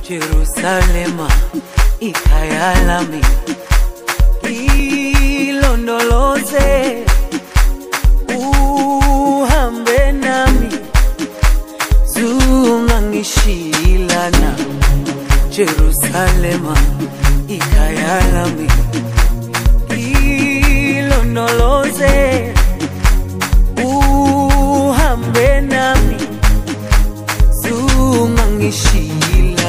Jerusalema ikhaya lami, ilondoloze uhambe nami, zungangishilana. Jerusalema ikhaya lami, ilondoloze uhambe nami, zungangishilana.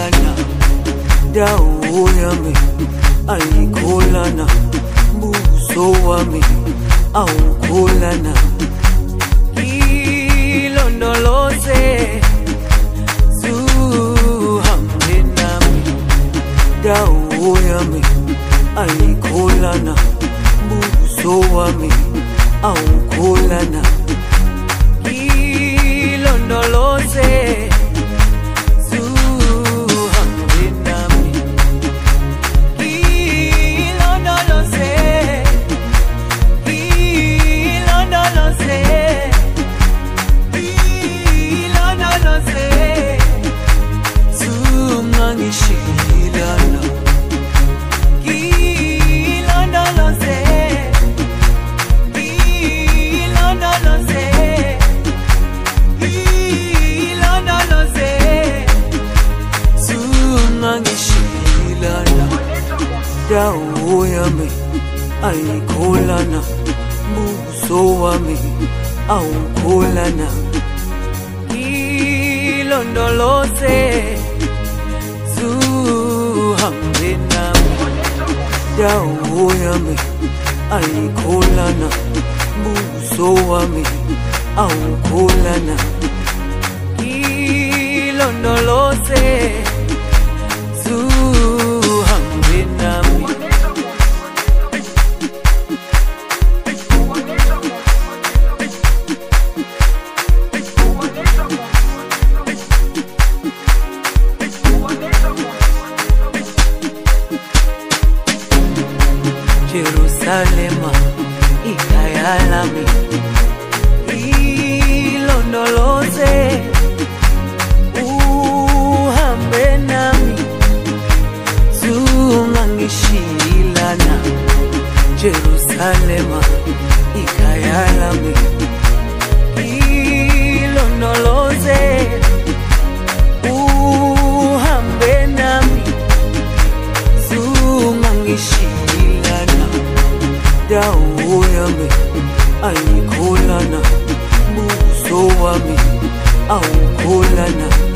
Dawo yami ayikholana, buso wami awukholana. Ilondoloze zuhambe nami, dawo yami ayikholana, buso wami awukholana. Ilondoloze dawo yami ayikholana, buso wami awukholana. Ilondoloze zuhambe nami, dawo yami ayikholana, buso wami awukholana. Ilondoloze zuhambe nami. Jerusalema ikhaya lami, ilondoloze uhambe nami, zungangishilana. Jerusalema ikhaya lami, ilondoloze uhambe nami, zungangishilana. Dawo yami ayikholana, buso wami awukholana.